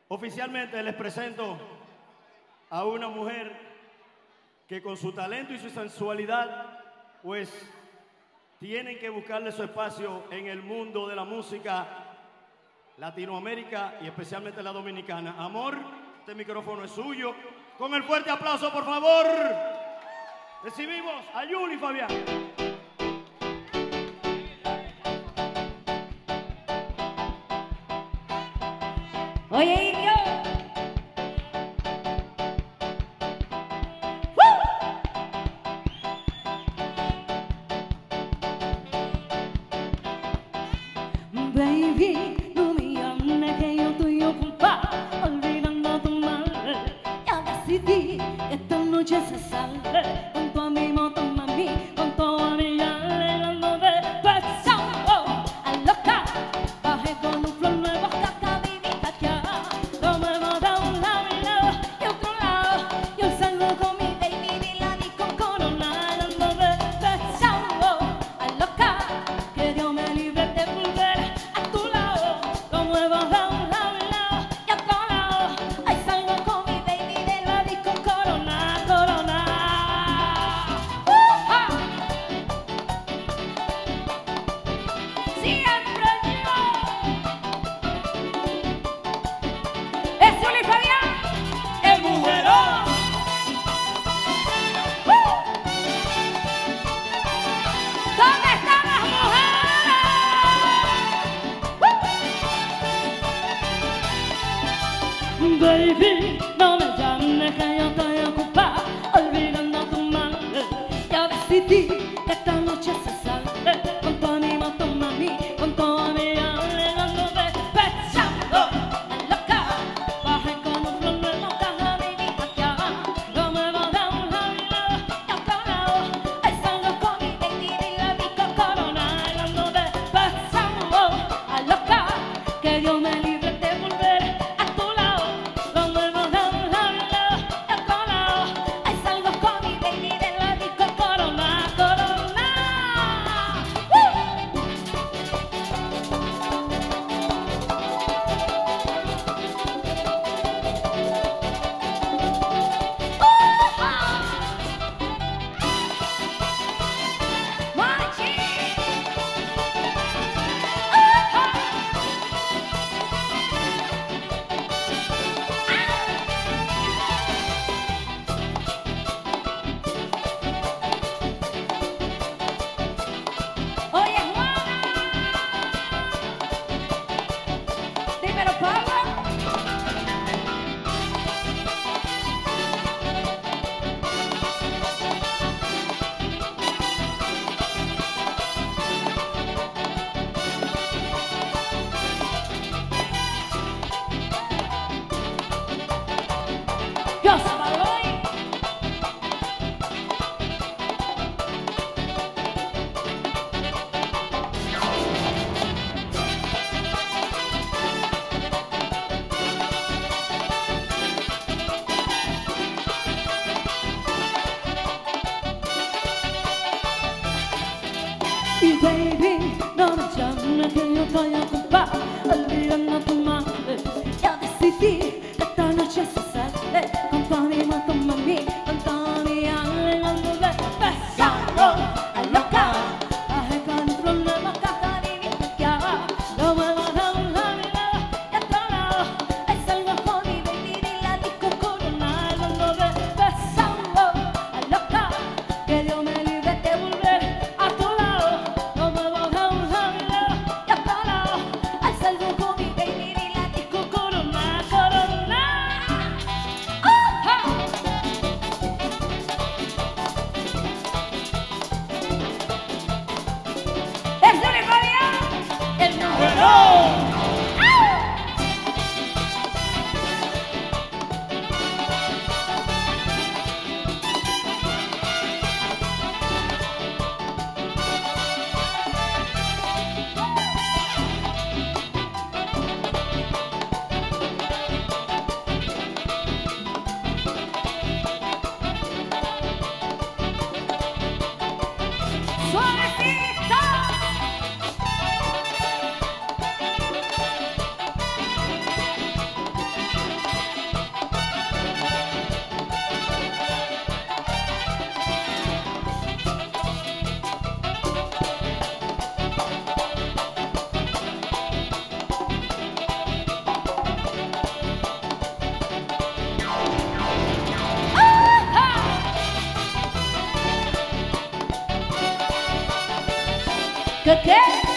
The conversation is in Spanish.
Oficialmente les presento a una mujer que con su talento y su sensualidad, pues, tienen que buscarle su espacio en el mundo de la música Latinoamérica y especialmente la dominicana. Amor, este micrófono es suyo. Con el fuerte aplauso, por favor, recibimos a Yuli Fabián. Oye, indio. Baby, no me llames que yo estoy ocupada olvidando tu madre. Ya decidí que esta noche se sale con tu amigo, tu mami, con toda mi alegrando de pasado a loca. Bajé con un flor nuevo caca vivita ya. Lo muevo de un lado y otro lado. Yo salgo con mi baby de la disco corona, hablando de pasado a loca. Que Dios me libre de volver a tu lado. Lo muevo de un lado y otro lado. Ahí salgo con mi baby de la disco corona, corona. Siempre yo. Es Yuli Fabián, el mujerón. ¿Dónde están las mujeres? Baby, no me llames que yo estoy ocupada olvidando tu madre. Ya decidí que esta noche se sale con tu amigo, tu mami, con toda mi alegando de pesado a loca. Bajé con un flor nuevo caja vivita ya. Lo muevo de un lado y otro lado. Ahí salgo con mi baby de la disco corona, hablando de pesado a loca. Que Dios me libre de volver a tu lado. Lo muevo de un lado y otro lado. Ahí salgo con mi baby de la disco corona, corona. Oye, Juana. Dímelo, Pablo. Yo sábado hoy. Y baby, no me llames que yo estoy ocupada olvidando tu madre. Ya decidí que esta noche se sale con tu amigo, tu mami, con toda mi alegando de pesado a loca. Bajé con un flor nuevo caja vivita ya. Lo muevo de un lado y otro lado. Ahí salgo con mi baby de la disco corona, hablando de pesado a loca. Que Dios me libre de volver a tu lado. Lo muevo de un lado y otro lado. Ahí salgo con mi baby ¿Qué?